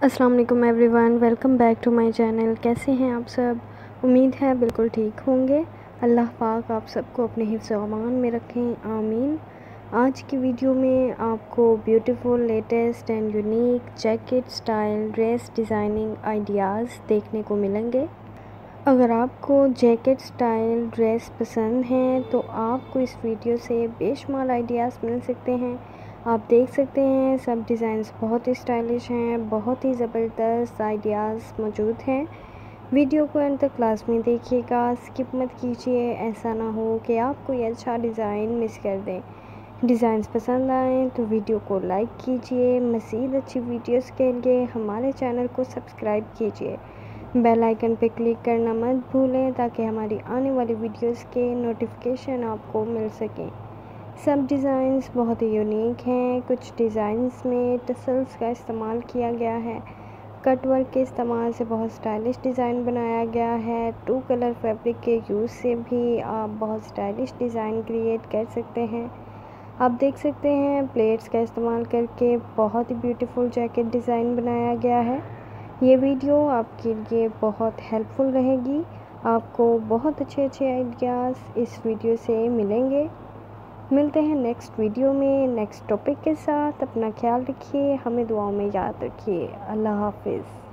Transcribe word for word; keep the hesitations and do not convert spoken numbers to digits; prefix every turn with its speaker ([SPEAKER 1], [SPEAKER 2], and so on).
[SPEAKER 1] अस्सलाम वालेकुम everyone, welcome back to my channel. कैसे हैं आप सब? उम्मीद है बिल्कुल ठीक होंगे। अल्लाह पाक आप सबको अपने हिफ्ज़ व अमान में रखें, आमीन। आज की वीडियो में आपको beautiful, latest and unique jacket style dress designing ideas देखने को मिलेंगे। अगर आपको जैकेट स्टाइल ड्रेस पसंद हैं तो आपको इस वीडियो से बेशुमार आइडियाज़ मिल सकते हैं। आप देख सकते हैं सब डिज़ाइंस बहुत ही स्टाइलिश हैं, बहुत ही ज़बरदस्त आइडियाज़ मौजूद हैं। वीडियो को एंड तक लाज़मी देखिएगा, स्किप मत कीजिए। ऐसा ना हो कि आप कोई अच्छा डिज़ाइन मिस कर दें। डिज़ाइंस पसंद आएँ तो वीडियो को लाइक कीजिए। मज़ीद अच्छी वीडियोस के लिए हमारे चैनल को सब्सक्राइब कीजिए। बेल आइकन पर क्लिक करना मत भूलें ताकि हमारी आने वाली वीडियोस के नोटिफिकेशन आपको मिल सकें। सब डिज़ाइंस बहुत ही यूनिक हैं। कुछ डिज़ाइंस में टसल्स का इस्तेमाल किया गया है। कट वर्क के इस्तेमाल से बहुत स्टाइलिश डिज़ाइन बनाया गया है। टू कलर फैब्रिक के यूज़ से भी आप बहुत स्टाइलिश डिज़ाइन क्रिएट कर सकते हैं। आप देख सकते हैं प्लेट्स का इस्तेमाल करके बहुत ही ब्यूटीफुल जैकेट डिज़ाइन बनाया गया है। ये वीडियो आपके लिए बहुत हेल्पफुल रहेगी। आपको बहुत अच्छे अच्छे आइडियाज़ इस वीडियो से मिलेंगे। मिलते हैं नेक्स्ट वीडियो में नेक्स्ट टॉपिक के साथ। अपना ख्याल रखिए, हमें दुआओं में याद रखिए। अल्लाह हाफिज़।